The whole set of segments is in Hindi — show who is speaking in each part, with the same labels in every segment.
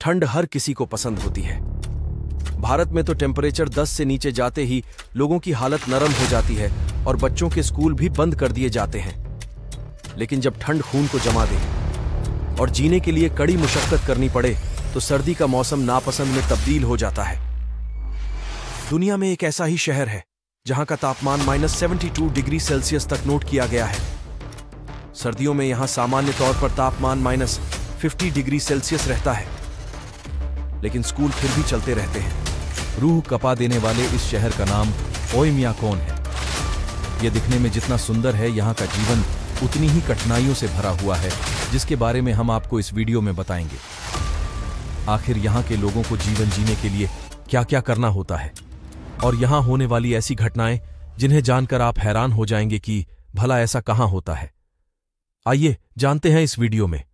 Speaker 1: ठंड हर किसी को पसंद होती है। भारत में तो टेम्परेचर 10 से नीचे जाते ही लोगों की हालत नरम हो जाती है और बच्चों के स्कूल भी बंद कर दिए जाते हैं। लेकिन जब ठंड खून को जमा दे और जीने के लिए कड़ी मुशक्कत करनी पड़े तो सर्दी का मौसम नापसंद में तब्दील हो जाता है। दुनिया में एक ऐसा ही शहर है जहां का तापमान -72 डिग्री सेल्सियस तक नोट किया गया है। सर्दियों में यहां सामान्य तौर पर तापमान -50 डिग्री सेल्सियस रहता है, लेकिन स्कूल फिर भी चलते रहते हैं।
Speaker 2: रूह कपा देने वाले इस शहर का नाम ओयम्याकोन है। यह दिखने में जितना सुंदर है, यहाँ का जीवन उतनी ही कठिनाइयों से भरा हुआ है, जिसके बारे में हम आपको इस वीडियो में बताएंगे। आखिर यहाँ के लोगों को जीवन जीने के लिए क्या क्या करना होता है और यहाँ होने वाली ऐसी घटनाएं जिन्हें जानकर आप हैरान हो जाएंगे कि भला ऐसा कहाँ होता है। आइए जानते हैं इस वीडियो में।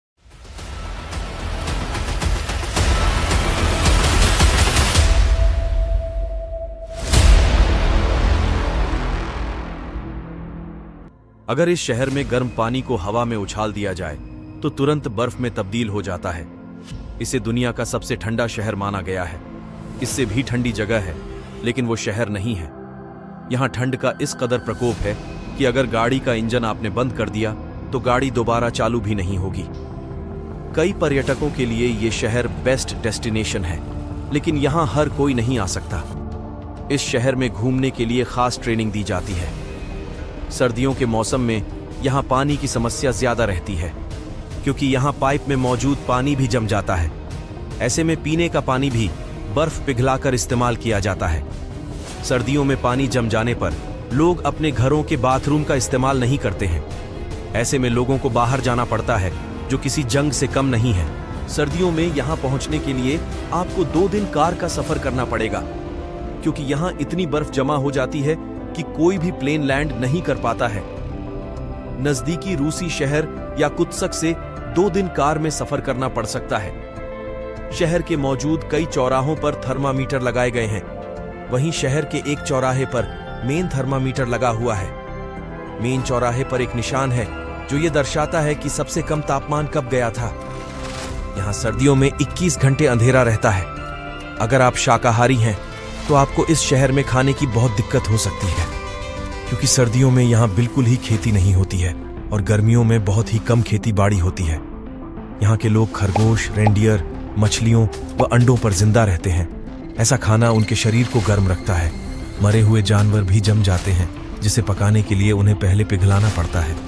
Speaker 1: अगर इस शहर में गर्म पानी को हवा में उछाल दिया जाए तो तुरंत बर्फ में तब्दील हो जाता है। इसे दुनिया का सबसे ठंडा शहर माना गया है। इससे भी ठंडी जगह है, लेकिन वो शहर नहीं है। यहाँ ठंड का इस कदर प्रकोप है कि अगर गाड़ी का इंजन आपने बंद कर दिया तो गाड़ी दोबारा चालू भी नहीं होगी। कई पर्यटकों के लिए ये शहर बेस्ट डेस्टिनेशन है, लेकिन यहाँ हर कोई नहीं आ सकता। इस शहर में घूमने के लिए खास ट्रेनिंग दी जाती है। सर्दियों के मौसम में यहाँ पानी की समस्या ज्यादा रहती है, क्योंकि यहाँ पाइप में मौजूद पानी भी जम जाता है। ऐसे में पीने का पानी भी बर्फ पिघलाकर इस्तेमाल किया जाता है। सर्दियों में पानी जम जाने पर लोग अपने घरों के बाथरूम का इस्तेमाल नहीं करते हैं। ऐसे में लोगों को बाहर जाना पड़ता है, जो किसी जंग से कम नहीं है। सर्दियों में यहाँ पहुंचने के लिए आपको 2 दिन कार का सफर करना पड़ेगा, क्योंकि यहाँ इतनी बर्फ जमा हो जाती है कि कोई भी प्लेन लैंड नहीं कर पाता है। नजदीकी रूसी शहर या कुत्सक से 2 दिन कार में सफर करना पड़ सकता है। शहर के मौजूद कई चौराहों पर थर्मामीटर लगाए गए हैं। वहीं शहर के एक चौराहे पर मेन थर्मामीटर लगा हुआ है। मेन चौराहे पर एक निशान है जो ये दर्शाता है कि सबसे कम तापमान कब गया था। यहाँ सर्दियों में 21 घंटे अंधेरा रहता है। अगर आप शाकाहारी हैं तो आपको इस शहर में खाने की बहुत दिक्कत हो सकती है, क्योंकि सर्दियों में यहाँ बिल्कुल ही खेती नहीं होती है और गर्मियों में बहुत ही कम खेती बाड़ी होती है। यहाँ के लोग खरगोश, रेंडियर, मछलियों व अंडों पर जिंदा रहते हैं। ऐसा खाना उनके शरीर को गर्म रखता है। मरे हुए जानवर भी जम जाते हैं, जिसे पकाने के लिए उन्हें पहले पिघलाना पड़ता है।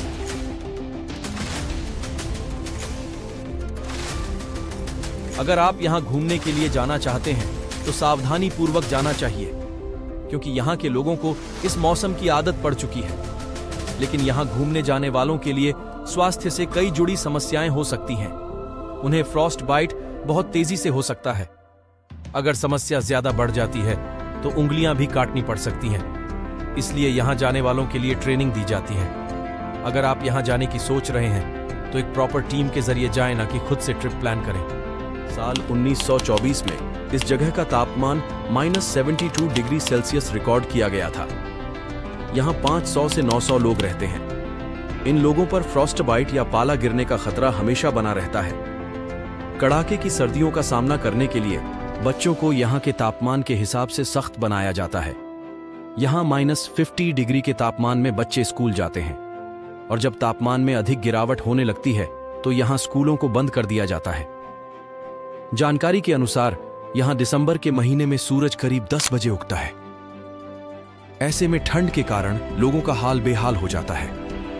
Speaker 1: अगर आप यहाँ घूमने के लिए जाना चाहते हैं तो सावधानी पूर्वक जाना चाहिए, क्योंकि यहाँ के लोगों को इस मौसम की आदत पड़ चुकी है। लेकिन यहाँ घूमने जाने वालों के लिए स्वास्थ्य से कई जुड़ी समस्याएं हो सकती हैं। उन्हें फ्रॉस्ट बाइट बहुत तेजी से हो सकता है। अगर समस्या ज्यादा बढ़ जाती है तो उंगलियां भी काटनी पड़ सकती हैं। इसलिए यहाँ जाने वालों के लिए ट्रेनिंग दी जाती है। अगर आप यहाँ जाने की सोच रहे हैं तो एक प्रॉपर टीम के जरिए जाएं, ना कि खुद से ट्रिप प्लान करें। साल 1924 में इस जगह का तापमान -72 डिग्री सेल्सियस रिकॉर्ड किया गया था। यहाँ 500 से 900 लोग रहते हैं। इन लोगों पर फ्रॉस्ट बाइट या पाला गिरने का खतरा हमेशा बना रहता है। कड़ाके की सर्दियों का सामना करने के लिए बच्चों को यहाँ के तापमान के हिसाब से सख्त बनाया जाता है। यहाँ -50 डिग्री के तापमान में बच्चे स्कूल जाते हैं, और जब तापमान में अधिक गिरावट होने लगती है तो यहाँ स्कूलों को बंद कर दिया जाता है। जानकारी के अनुसार यहाँ दिसंबर के महीने में सूरज करीब 10 बजे उगता है। ऐसे में ठंड के कारण लोगों का हाल बेहाल हो जाता है।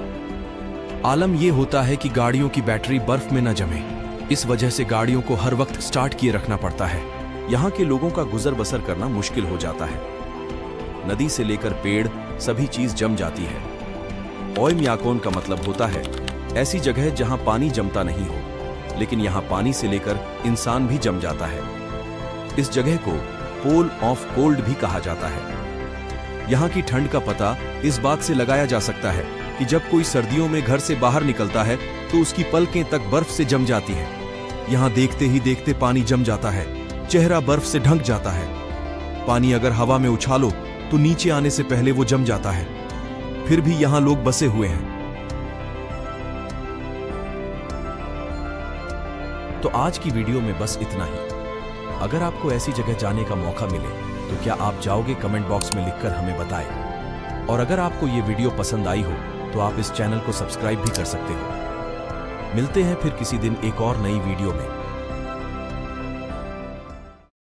Speaker 1: आलम यह होता है कि गाड़ियों की बैटरी बर्फ में न जमे। इस वजह से गाड़ियों को हर वक्त स्टार्ट किए रखना पड़ता है। यहाँ के लोगों का गुजर बसर करना मुश्किल हो जाता है। नदी से लेकर पेड़ सभी चीज जम जाती है। ओयम्याकोन का मतलब होता है ऐसी जगह जहां पानी जमता नहीं हो, लेकिन यहाँ पानी से लेकर इंसान भी जम जाता है। इस जगह को पोल ऑफ कोल्ड भी कहा जाता है। यहाँ की ठंड का पता इस बात से लगाया जा सकता है कि जब कोई सर्दियों में घर से बाहर निकलता है तो उसकी पलकें तक बर्फ से जम जाती हैं। यहाँ देखते ही देखते पानी जम जाता है, चेहरा बर्फ से ढंक जाता है। पानी अगर हवा में उछालो तो नीचे आने से पहले वो जम जाता है। फिर भी यहाँ लोग बसे हुए हैं।
Speaker 2: तो आज की वीडियो में बस इतना ही। अगर आपको ऐसी जगह जाने का मौका मिले तो क्या आप जाओगे? कमेंट बॉक्स में लिखकर हमें बताएं। और अगर आपको ये वीडियो पसंद आई हो तो आप इस चैनल को सब्सक्राइब भी कर सकते हो। मिलते हैं फिर किसी दिन एक और नई वीडियो में।